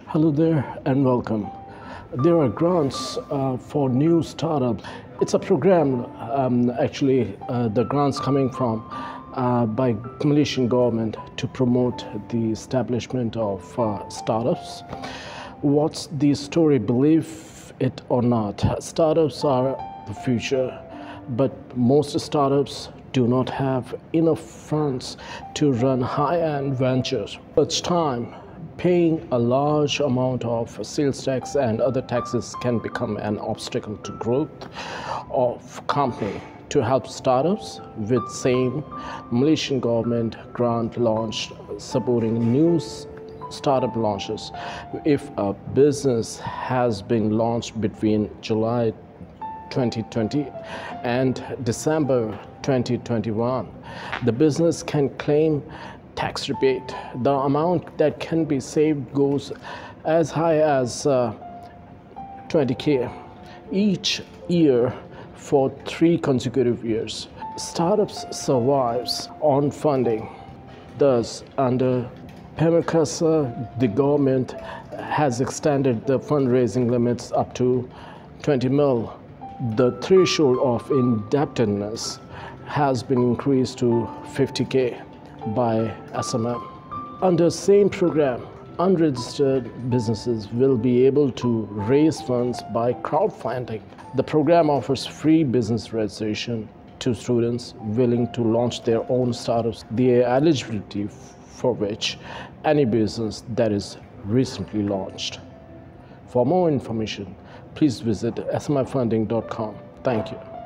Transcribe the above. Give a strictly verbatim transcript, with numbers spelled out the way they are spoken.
Hello there and welcome. There are grants uh, for new startups. It's a program, um, actually, uh, the grants coming from uh, by Malaysian government to promote the establishment of uh, startups. What's the story? Believe it or not, startups are the future, but most startups do not have enough funds to run high-end ventures. Such time, paying a large amount of sales tax and other taxes can become an obstacle to growth of company. To help startups with same, Malaysian government grant launched supporting new startup launches. If a business has been launched between July twenty twenty and December twenty twenty-one, the business can claim tax rebate. The amount that can be saved goes as high as uh, twenty K each year for three consecutive years. Startups survives on funding. Thus, under PEMERKASA, the government has extended the fundraising limits up to twenty mil. The threshold of indebtedness has been increased to fifty K by S M M. Under same program, unregistered businesses will be able to raise funds by crowdfunding. The program offers free business registration to students willing to launch their own startups, the eligibility for which any business that is recently launched. For more information, please visit S M I funding dot com. Thank you.